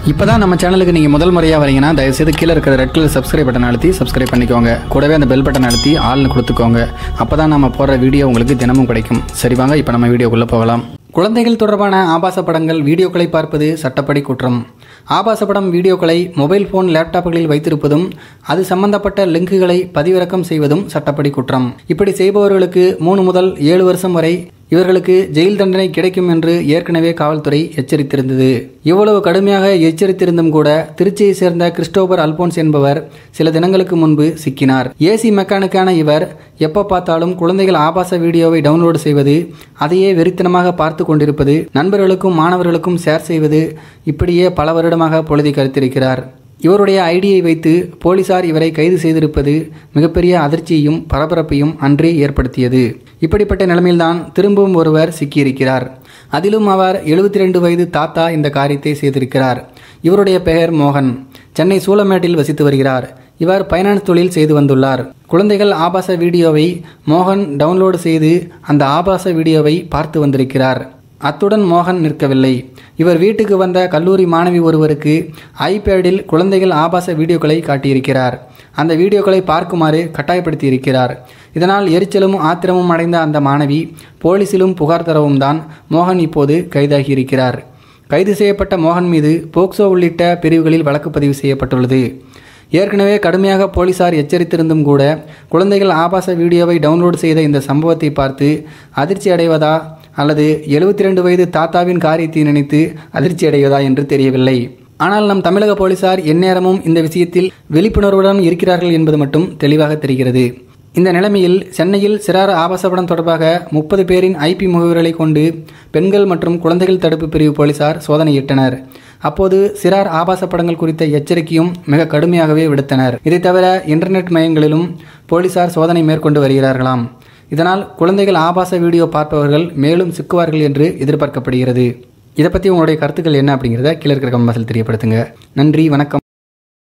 இப்போதான் நம்ம சேனலுக்கு நீங்கள் முதல் முறையாக வரீங்கன்னா தயவுசெய்து கீழே இருக்கிற ரெட் கலர் சப்ஸ்கிரைப் பட்டன் அழுத்தி சப்ஸ்கிரைப் பண்ணிக்கோங்க. கூடவே அந்த பெல் பட்டன் அழுத்தி ஆள்னு கொடுத்துக்கோங்க. அப்போ தான் நம்ம போடுற வீடியோ உங்களுக்கு தினமும் கிடைக்கும். சரி வாங்க இப்போ நம்ம வீடியோக்குள்ளே போகலாம். குழந்தைகள் தொடர்பான ஆபாச படங்கள் வீடியோக்களை பார்ப்பது சட்டப்படி குற்றம். ஆபாச படம் வீடியோக்களை மொபைல் ஃபோன் லேப்டாப்புகளில் வைத்திருப்பதும் அது சம்பந்தப்பட்ட லிங்குகளை பதிவிறக்கம் செய்வதும் சட்டப்படி குற்றம். இப்படி செய்பவர்களுக்கு 3 முதல் 7 வருஷம் வரை இவர்களுக்கு ஜெயில் தண்டனை கிடைக்கும் என்று ஏற்கனவே காவல்துறை எச்சரித்திருந்தது. இவ்வளவு கடுமையாக எச்சரித்திருந்தும் கூட திருச்சியை சேர்ந்த கிறிஸ்டோபர் அல்போன்ஸ் என்பவர் சில தினங்களுக்கு முன்பு சிக்கினார். ஏசி மெக்கானிக்கான இவர் எப்போ பார்த்தாலும் குழந்தைகள் ஆபாச வீடியோவை டவுன்லோடு செய்வது, அதையே வெறித்தனமாக பார்த்து கொண்டிருப்பது, நண்பர்களுக்கும் மாணவர்களுக்கும் ஷேர் செய்வது, இப்படியே பல வருடமாக பொழுதை கழித்திருக்கிறார். இவருடைய ஐடியை வைத்து போலீசார் இவரை கைது செய்திருப்பது மிகப்பெரிய அதிர்ச்சியையும் பரபரப்பையும் அன்றே ஏற்படுத்தியது. இப்படிப்பட்ட நிலைமையில்தான் திரும்பவும் ஒருவர் சிக்கியிருக்கிறார். அதிலும் அவர் 72 வயது தாத்தா இந்த காரியத்தை செய்திருக்கிறார். இவருடைய பெயர் மோகன். சென்னை சூளமேட்டில் வசித்து வருகிறார். இவர் ஃபைனான்ஸ் தொழில் செய்து வந்துள்ளார். குழந்தைகள் ஆபாச வீடியோவை மோகன் டவுன்லோடு செய்து அந்த ஆபாச வீடியோவை பார்த்து வந்திருக்கிறார். அத்துடன் மோகன் நிற்கவில்லை. இவர் வீட்டுக்கு வந்த கல்லூரி மாணவி ஒருவருக்கு ஐபேடில் குழந்தைகள் ஆபாச வீடியோக்களை காட்டியிருக்கிறார். அந்த வீடியோக்களை பார்க்குமாறு கட்டாயப்படுத்தி இருக்கிறார். இதனால் எரிச்சலும் ஆத்திரமும் அடைந்த அந்த மாணவி போலீசிலும் புகார் தரவும் தான் மோகன் இப்போது கைதாகியிருக்கிறார். கைது செய்யப்பட்ட மோகன் மீது போக்சோ உள்ளிட்ட பிரிவுகளில் வழக்கு பதிவு செய்யப்பட்டுள்ளது. ஏற்கனவே கடுமையாக போலீசார் எச்சரித்திருந்தும் கூட குழந்தைகள் ஆபாச வீடியோவை டவுன்லோடு செய்த இந்த சம்பவத்தை பார்த்து அதிர்ச்சி அடைவதா அல்லது 72 வயது தாத்தாவின் காரியத்தை நினைத்து அதிர்ச்சி அடைவதா என்று தெரியவில்லை. ஆனால் நம் தமிழக போலீசார் எந்நேரமும் இந்த விஷயத்தில் விழிப்புணர்வுடன் இருக்கிறார்கள் என்பது மட்டும் தெளிவாக தெரிகிறது. இந்த நிலைமையில் சென்னையில் சிறார் ஆபாச படம் தொடர்பாக 30 பேரின் ஐபி முகவர்களை கொண்டு பெண்கள் மற்றும் குழந்தைகள் தடுப்பு பிரிவு போலீசார் சோதனையிட்டனர். அப்போது சிறார் ஆபாச படங்கள் குறித்த எச்சரிக்கையும் மிக கடுமையாகவே விடுத்தனர். இதை தவிர இன்டர்நெட் மையங்களிலும் போலீசார் சோதனை மேற்கொண்டு வருகிறார்களாம். இதனால் குழந்தைகள் ஆபாச வீடியோ பார்ப்பவர்கள் மேலும் சிக்குவார்கள் என்று எதிர்பார்க்கப்படுகிறது. இதை பற்றி உங்களுடைய கருத்துக்கள் என்ன அப்படிங்கிறத கீழே இருக்கிற கமெண்ட்ஸில் தெரியப்படுத்துங்க. நன்றி, வணக்கம்.